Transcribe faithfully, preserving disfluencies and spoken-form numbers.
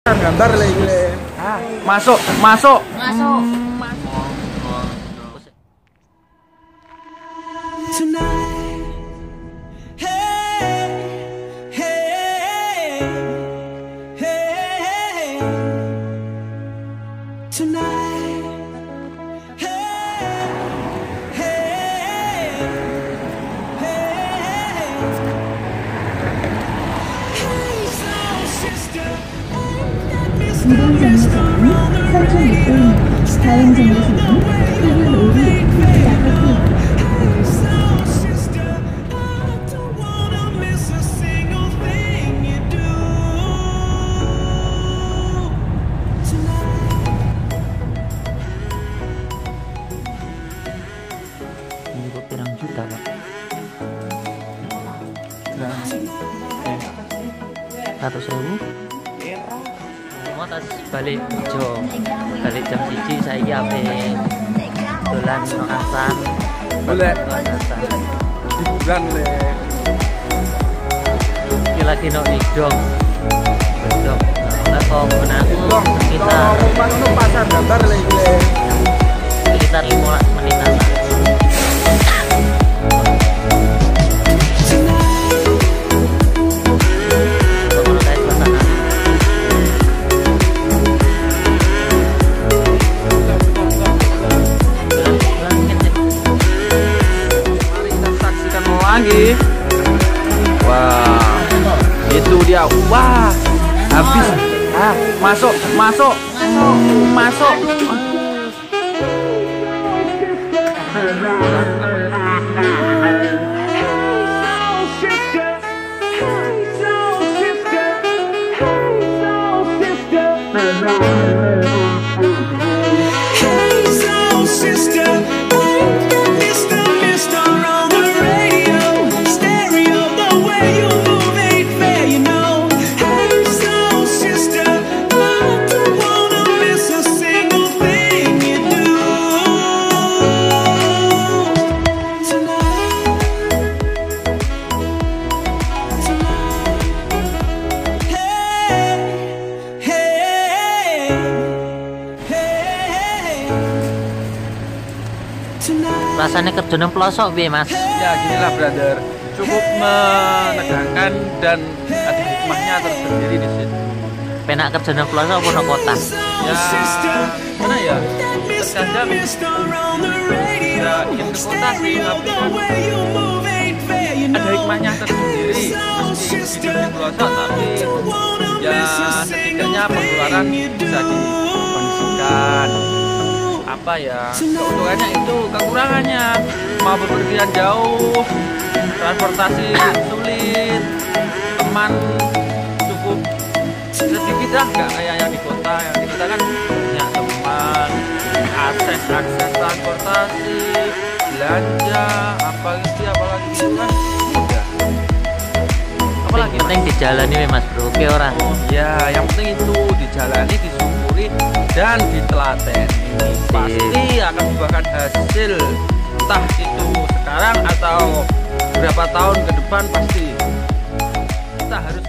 Gambar lagi. Masuk, masuk. Masuk. Tonight, hey, hey, hey, tonight, hey, hey, hey, hey, soul sister, 이번 정류장은 삼천 육 번입니다. 다음 정류장은 일본 오류 나가기. Ini pirang juta, Pak? Seratus ribu. Mau tas balik hijau, balik jam siji saya ape dolan Nokasan. Boleh. Nokasan. Bulan le. Iki lagi no idong. Idong. Nah, kok menaku sekitar Kalau pasar gambar lagi. sekitar lima belas menitan. Lagi, wah, itu dia, wah, habis, ah, masuk, masuk, masuk, Rasanya kerja nang pelosok piye, Mas? ya ginilah brother, cukup menegangkan dan ada hikmahnya tersendiri di situ. Penak kerja nang pelosok apa nang kota? Ya, mana ya? Terkadang ya ingin ke kota sih, tapi ada hikmahnya tersendiri. Meski hidup di pelosok, tapi ya setidaknya pengeluaran bisa dikondisikan. Apa ya, keuntungannya itu, kekurangannya mau bepergian jauh, transportasi sulit, teman cukup sedikit lah, nggak kayak yang di kota. Yang di kota kan punya teman, akses akses transportasi, belanja, apa gitu, apalagi gitu kan mudah. Apalagi Yang penting dijalani we, Mas Bro. Oke ora? ya, yang penting itu dijalani, disyukuri dan ditelateni. Pasti akan membuahkan hasil, entah itu sekarang atau beberapa tahun ke depan, pasti kita harus